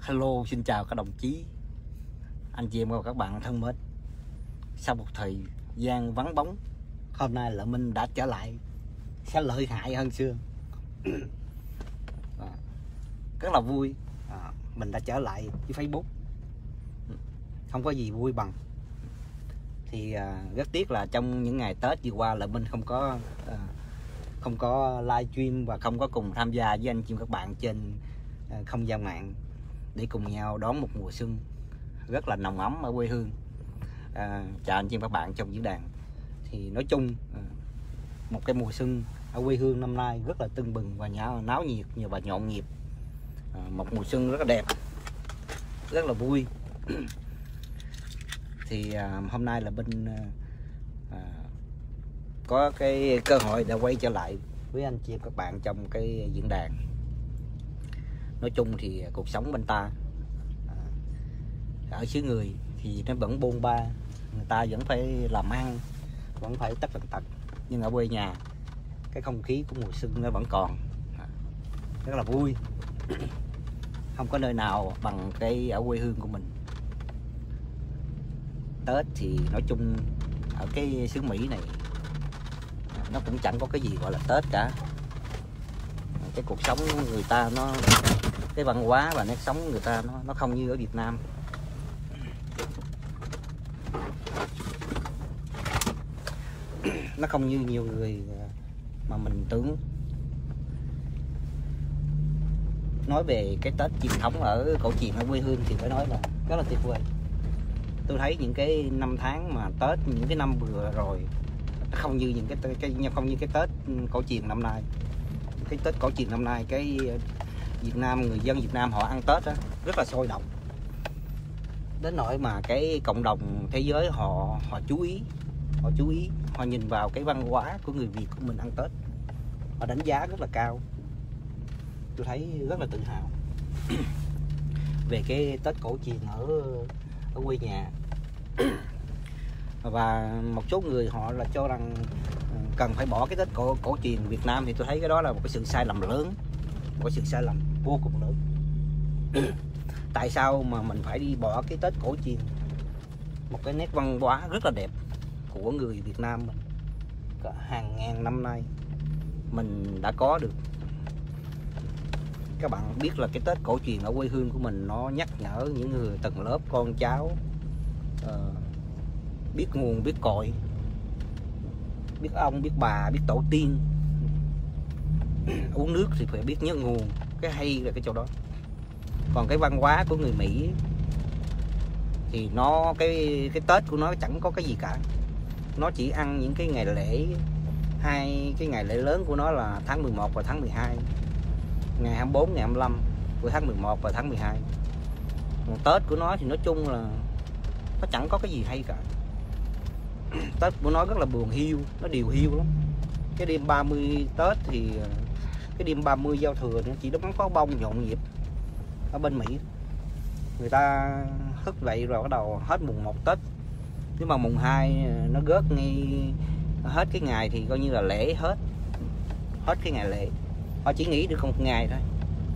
Hello, xin chào các đồng chí, anh chị em và các bạn thân mến. Sau một thời gian vắng bóng, hôm nay Lợi Minh đã trở lại, sẽ lợi hại hơn xưa. Rất là vui, mình đã trở lại với Facebook. Không có gì vui bằng. Thì rất tiếc là trong những ngày Tết vừa qua Lợi Minh không có live stream và không có cùng tham gia với anh chị các bạn trên không gian mạng để cùng nhau đón một mùa xuân rất là nồng ấm ở quê hương. Chào anh chị các bạn trong diễn đàn. Thì nói chung một cái mùa xuân ở quê hương năm nay rất là tưng bừng và náo nhiệt và nhộn nhịp. Một mùa xuân rất là đẹp, rất là vui. Thì hôm nay là bên có cái cơ hội để quay trở lại với anh chị các bạn trong cái diễn đàn. Nói chung thì cuộc sống bên ta ở xứ người thì nó vẫn bôn ba, người ta vẫn phải làm ăn, vẫn phải tất tần tật, nhưng ở quê nhà cái không khí của mùa xuân nó vẫn còn rất là vui. Không có nơi nào bằng cái ở quê hương của mình. Tết thì nói chung ở cái xứ Mỹ này nó cũng chẳng có cái gì gọi là Tết cả. Cái cuộc sống của người ta cái văn hóa và nét sống người ta nó không như ở Việt Nam. Nó không như nhiều người mà mình tưởng. Nói về cái Tết truyền thống ở cổ truyền ở quê hương thì phải nói là rất là tuyệt vời. Tôi thấy những cái năm tháng mà Tết những cái năm vừa rồi không như những cái Tết cổ truyền năm nay. Cái Tết cổ truyền năm nay cái Việt Nam, người dân Việt Nam họ ăn Tết đó, rất là sôi động. Đến nỗi mà cái cộng đồng thế giới họ chú ý, họ nhìn vào cái văn hóa của người Việt của mình ăn Tết. Họ đánh giá rất là cao. Tôi thấy rất là tự hào về cái Tết cổ truyền ở quê nhà. Và một số người họ là cho rằng cần phải bỏ cái Tết cổ truyền Việt Nam, thì tôi thấy cái đó là một cái sự sai lầm lớn, một cái sự sai lầm vô cùng lớn. Tại sao mà mình phải đi bỏ cái Tết cổ truyền, một cái nét văn hóa rất là đẹp của người Việt Nam mình hàng ngàn năm nay mình đã có được. Các bạn biết là cái Tết cổ truyền ở quê hương của mình nó nhắc nhở những người tầng lớp con cháu biết nguồn, biết cội, biết ông, biết bà, biết tổ tiên. Uống nước thì phải biết nhớ nguồn. Cái hay là cái chỗ đó. Còn cái văn hóa của người Mỹ thì nó cái Tết của nó chẳng có cái gì cả. Nó chỉ ăn những cái ngày lễ, hai cái ngày lễ lớn của nó là tháng 11 và tháng 12, ngày 24, ngày 25 của tháng 11 và tháng 12. Còn Tết của nó thì nói chung là nó chẳng có cái gì hay cả. Tết của nó rất là buồn hiu, nó điều hiu lắm. Cái đêm 30 Tết thì cái đêm 30 giao thừa nó chỉ bắn pháo bông nhộn nhịp. Ở bên Mỹ người ta thức dậy rồi bắt đầu hết mùng 1 Tết. Nếu mà mùng 2 nó gớt ngay hết cái ngày thì coi như là lễ hết cái ngày lễ. Họ chỉ nghỉ được một ngày thôi.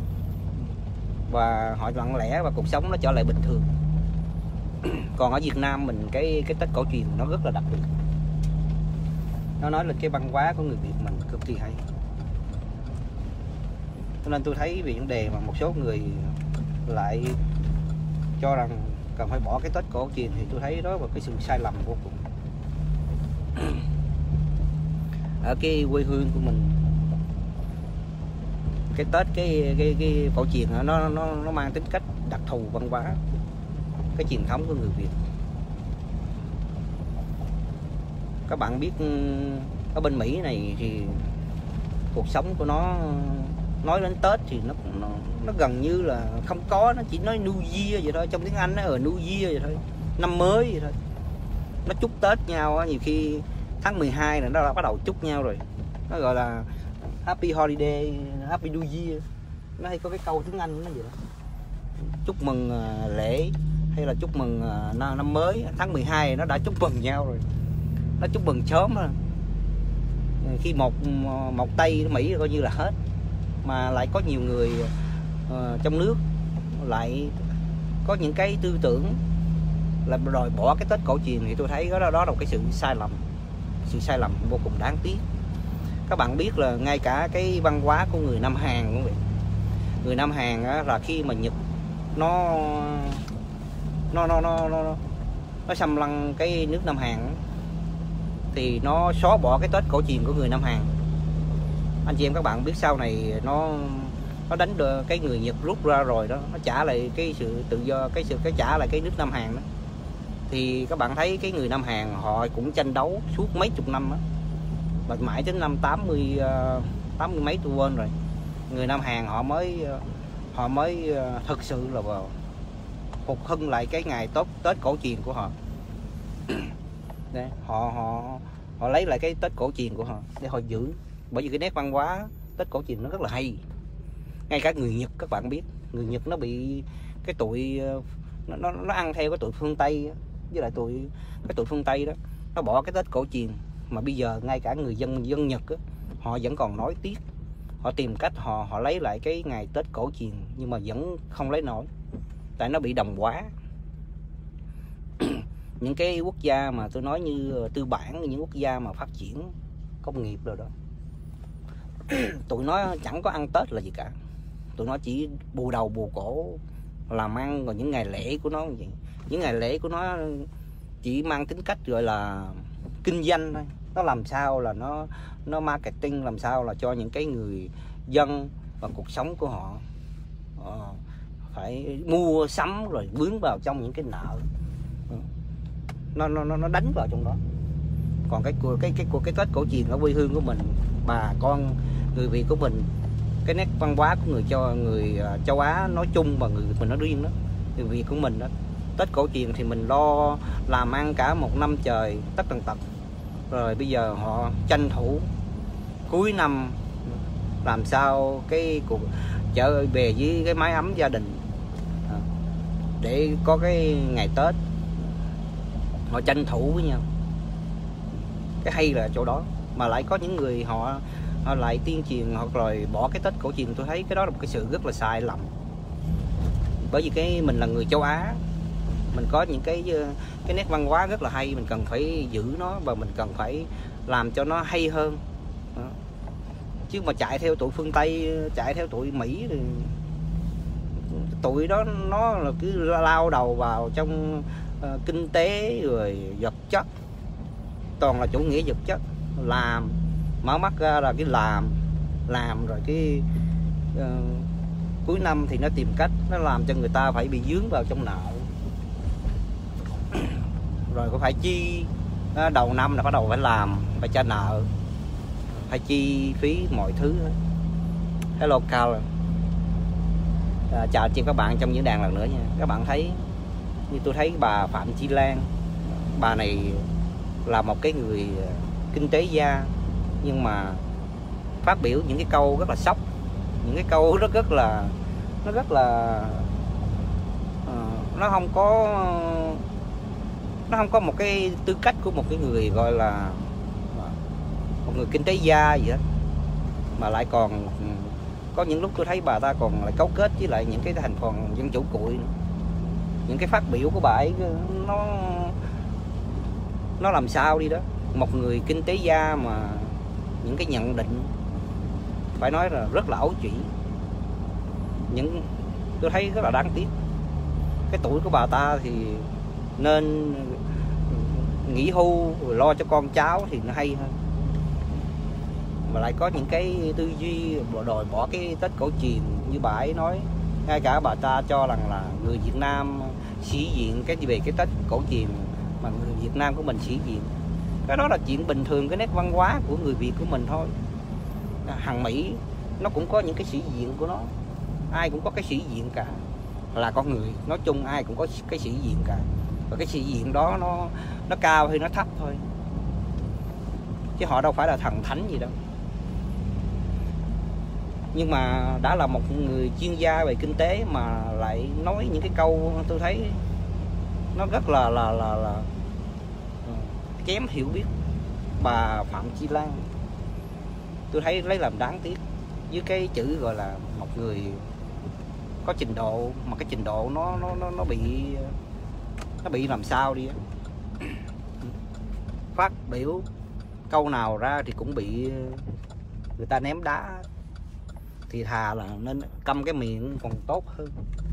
Và họ lặng lẽ và cuộc sống nó trở lại bình thường. Còn ở Việt Nam mình cái Tết cổ truyền nó rất là đặc biệt. Nó nói là cái văn hóa của người Việt mình cực kỳ hay. Cho nên tôi thấy về vấn đề mà một số người lại cho rằng cần phải bỏ cái Tết cổ truyền thì tôi thấy đó là cái sự sai lầm vô cùng. Ở cái quê hương của mình, cái Tết cái cổ truyền nó mang tính cách đặc thù văn hóa, cái truyền thống của người Việt. Các bạn biết ở bên Mỹ này thì cuộc sống của nó, nói đến Tết thì nó gần như là không có, nó chỉ nói New Year vậy thôi. Trong tiếng Anh nó ở New Year vậy thôi, năm mới vậy thôi. Nó chúc Tết nhau, nhiều khi tháng 12 là nó đã bắt đầu chúc nhau rồi. Nó gọi là Happy Holiday, Happy New Year. Nó hay có cái câu tiếng Anh nó vậy đó. Chúc mừng lễ hay là chúc mừng năm mới. Tháng 12 nó đã chúc mừng nhau rồi. Nó chúc mừng sớm rồi. Khi một Tây Mỹ coi như là hết. Mà lại có nhiều người trong nước lại có những cái tư tưởng là đòi bỏ cái Tết cổ truyền, thì tôi thấy đó là một cái sự sai lầm vô cùng đáng tiếc. Các bạn biết là ngay cả cái văn hóa của người Nam Hàn cũng vậy. Người Nam Hàn á, là khi mà Nhật nó xâm lăng cái nước Nam Hàn á, thì nó xóa bỏ cái Tết cổ truyền của người Nam Hàn. Anh chị em các bạn biết sau này nó đánh được cái người Nhật rút ra rồi đó, nó trả lại cái sự tự do, cái trả lại cái nước Nam Hàn đó. Thì các bạn thấy cái người Nam Hàn họ cũng tranh đấu suốt mấy chục năm á, mà mãi đến năm 80 mấy tôi quên rồi, người Nam Hàn họ mới thực sự là phục hưng lại cái ngày Tết cổ truyền của họ. Đấy, họ lấy lại cái Tết cổ truyền của họ để họ giữ, bởi vì cái nét văn hóa Tết cổ truyền nó rất là hay. Ngay cả người Nhật các bạn biết, người Nhật nó bị cái tụi nó ăn theo cái tụi phương Tây, với lại cái tụi phương Tây đó, nó bỏ cái Tết cổ truyền. Mà bây giờ ngay cả người dân Nhật á, họ vẫn còn nói tiếc, họ tìm cách họ lấy lại cái ngày Tết cổ truyền, nhưng mà vẫn không lấy nổi, tại nó bị đồng hóa. Những cái quốc gia mà tôi nói như tư bản, những quốc gia mà phát triển công nghiệp rồi đó, tụi nó chẳng có ăn Tết là gì cả, tụi nó chỉ bù đầu bù cổ làm ăn. Rồi những ngày lễ của nó như vậy, những ngày lễ của nó chỉ mang tính cách gọi là kinh doanh thôi. Nó làm sao là nó marketing, làm sao là cho những cái người dân và cuộc sống của họ phải mua sắm rồi vướng vào trong những cái nợ, nó đánh vào trong đó. Còn cái Tết cổ truyền ở quê hương của mình, bà con người Việt của mình, cái nét văn hóa của người châu Á nói chung và người mình nói riêng đó, người Việt của mình đó, Tết cổ truyền thì mình lo làm ăn cả một năm trời tất tần tật, rồi bây giờ họ tranh thủ cuối năm làm sao cái cuộc trở về với cái mái ấm gia đình để có cái ngày Tết, họ tranh thủ với nhau. Cái hay là chỗ đó, mà lại có những người họ lại tuyên truyền hoặc rồi bỏ cái Tết cổ truyền. Tôi thấy cái đó là một cái sự rất là sai lầm, bởi vì mình là người châu Á, mình có những cái nét văn hóa rất là hay, mình cần phải giữ nó và mình cần phải làm cho nó hay hơn đó. Chứ mà chạy theo tụi phương Tây, chạy theo tụi Mỹ thì tụi đó nó là cứ lao đầu vào trong kinh tế rồi vật chất, toàn là chủ nghĩa vật chất, làm mở mắt ra là cái làm rồi cái cuối năm thì nó tìm cách nó làm cho người ta phải bị dướng vào trong nợ, rồi có phải chi đầu năm là bắt đầu phải làm, phải trả nợ, phải chi phí mọi thứ. Hello Carl, chào chị các bạn trong diễn đàn lần nữa nha. Các bạn thấy như tôi thấy bà Phạm Chi Lan, bà này là một cái người kinh tế gia, nhưng mà phát biểu những cái câu rất là sốc, những cái câu rất là nó không có một cái tư cách của một cái người gọi là một người kinh tế gia gì hết, mà lại còn có những lúc tôi thấy bà ta còn lại cấu kết với lại những cái thành phần dân chủ cụi nữa. Những cái phát biểu của bà ấy nó làm sao đi đó, một người kinh tế gia mà những cái nhận định phải nói là rất là ấu trĩ, tôi thấy rất là đáng tiếc. Cái tuổi của bà ta thì nên nghỉ hưu rồi lo cho con cháu thì nó hay hơn, mà lại có những cái tư duy đòi bỏ cái Tết cổ truyền như bà ấy nói. Ngay cả bà ta cho rằng là người Việt Nam sĩ diện về cái Tết cổ truyền mà người Việt Nam của mình sĩ diện, cái đó là chuyện bình thường, cái nét văn hóa của người Việt của mình thôi. Hàng Mỹ nó cũng có những cái sĩ diện của nó, ai cũng có cái sĩ diện cả, là con người nói chung ai cũng có cái sĩ diện cả, và cái sĩ diện đó nó cao hay nó thấp thôi, chứ họ đâu phải là thần thánh gì đâu. Nhưng mà đã là một người chuyên gia về kinh tế mà lại nói những cái câu tôi thấy nó rất là kém hiểu biết. Bà Phạm Chi Lan tôi thấy lấy làm đáng tiếc, với cái chữ gọi là một người có trình độ, mà cái trình độ nó bị làm sao đi á. Phát biểu câu nào ra thì cũng bị người ta ném đá, thì thà là nên câm cái miệng còn tốt hơn.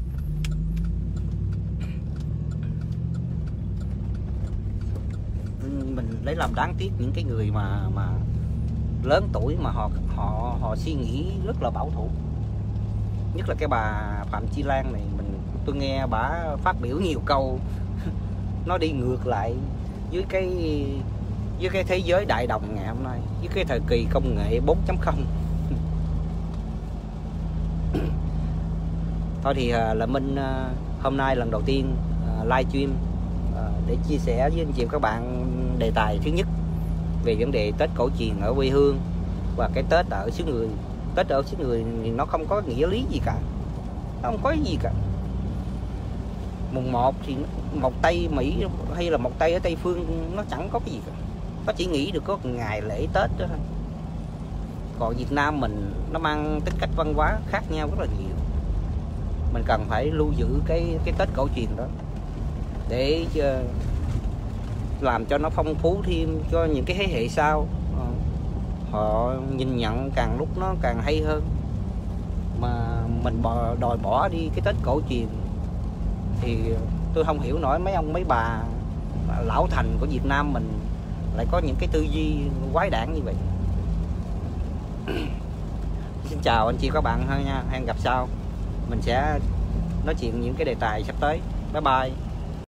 Mình lấy làm đáng tiếc những cái người mà lớn tuổi mà họ suy nghĩ rất là bảo thủ, nhất là cái bà Phạm Chi Lan này. Tôi nghe bà phát biểu nhiều câu nó đi ngược lại với cái thế giới đại đồng ngày hôm nay, với cái thời kỳ công nghệ 4.0. Thôi thì là Minh hôm nay lần đầu tiên livestream để chia sẻ với anh chị các bạn đề tài thứ nhất về vấn đề Tết cổ truyền ở quê hương và cái Tết ở xứ người. Tết ở xứ người thì nó không có nghĩa lý gì cả, nó không có gì cả. Mùng 1 thì một Tây Mỹ hay là một Tây ở Tây Phương nó chẳng có cái gì cả, nó chỉ nghĩ được có ngày lễ Tết đó thôi. Còn Việt Nam mình nó mang tính cách văn hóa khác nhau rất là nhiều, mình cần phải lưu giữ cái Tết cổ truyền đó để làm cho nó phong phú thêm cho những cái thế hệ sau, họ nhìn nhận càng lúc nó càng hay hơn. Mà mình đòi bỏ đi cái Tết cổ truyền thì tôi không hiểu nổi mấy ông mấy bà lão thành của Việt Nam mình lại có những cái tư duy quái đản như vậy. Xin chào anh chị các bạn ha nha, hẹn gặp sau, mình sẽ nói chuyện những cái đề tài sắp tới. Bye bye.